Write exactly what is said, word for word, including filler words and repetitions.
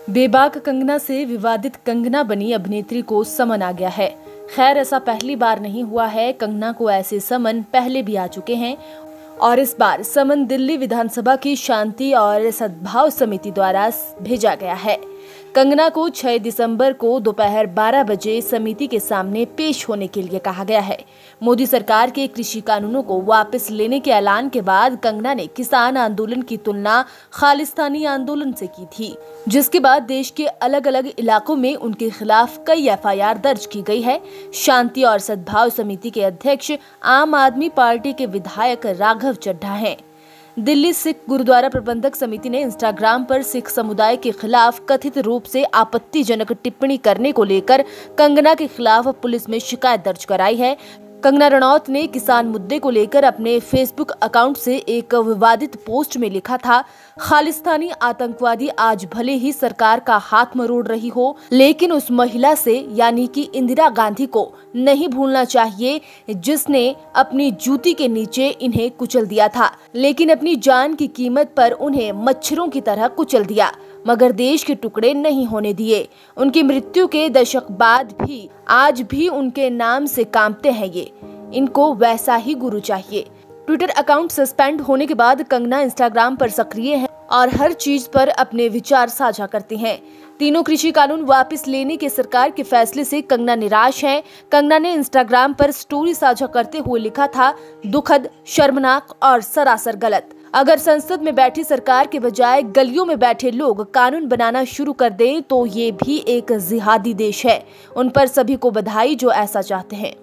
बेबाक कंगना से विवादित कंगना बनी अभिनेत्री को समन आ गया है। खैर, ऐसा पहली बार नहीं हुआ है। कंगना को ऐसे समन पहले भी आ चुके हैं और इस बार समन दिल्ली विधानसभा की शांति और सद्भाव समिति द्वारा भेजा गया है। कंगना को छह दिसंबर को दोपहर बारह बजे समिति के सामने पेश होने के लिए कहा गया है। मोदी सरकार के कृषि कानूनों को वापस लेने के ऐलान के बाद कंगना ने किसान आंदोलन की तुलना खालिस्तानी आंदोलन से की थी, जिसके बाद देश के अलग अलग इलाकों में उनके खिलाफ कई एफ आई आर दर्ज की गई है। शांति और सद्भाव समिति के अध्यक्ष आम आदमी पार्टी के विधायक राघव चड्ढा हैं। दिल्ली सिख गुरुद्वारा प्रबंधक समिति ने इंस्टाग्राम पर सिख समुदाय के खिलाफ कथित रूप से आपत्तिजनक टिप्पणी करने को लेकर कंगना के खिलाफ पुलिस में शिकायत दर्ज कराई है। कंगना रनौत ने किसान मुद्दे को लेकर अपने फेसबुक अकाउंट से एक विवादित पोस्ट में लिखा था, खालिस्तानी आतंकवादी आज भले ही सरकार का हाथ मरोड़ रही हो, लेकिन उस महिला से यानी कि इंदिरा गांधी को नहीं भूलना चाहिए जिसने अपनी जूती के नीचे इन्हें कुचल दिया था, लेकिन अपनी जान की कीमत पर उन्हें मच्छरों की तरह कुचल दिया, मगर देश के टुकड़े नहीं होने दिए। उनकी मृत्यु के दशक बाद भी आज भी उनके नाम से कांपते हैं ये। इनको वैसा ही गुरु चाहिए। ट्विटर अकाउंट सस्पेंड होने के बाद कंगना इंस्टाग्राम पर सक्रिय हैं और हर चीज पर अपने विचार साझा करती हैं। तीनों कृषि कानून वापस लेने के सरकार के फैसले से कंगना निराश हैं। कंगना ने इंस्टाग्राम पर स्टोरी साझा करते हुए लिखा था, दुखद, शर्मनाक और सरासर गलत। अगर संसद में बैठी सरकार के बजाय गलियों में बैठे लोग कानून बनाना शुरू कर दें तो ये भी एक जिहादी देश है। उन पर सभी को बधाई जो ऐसा चाहते हैं।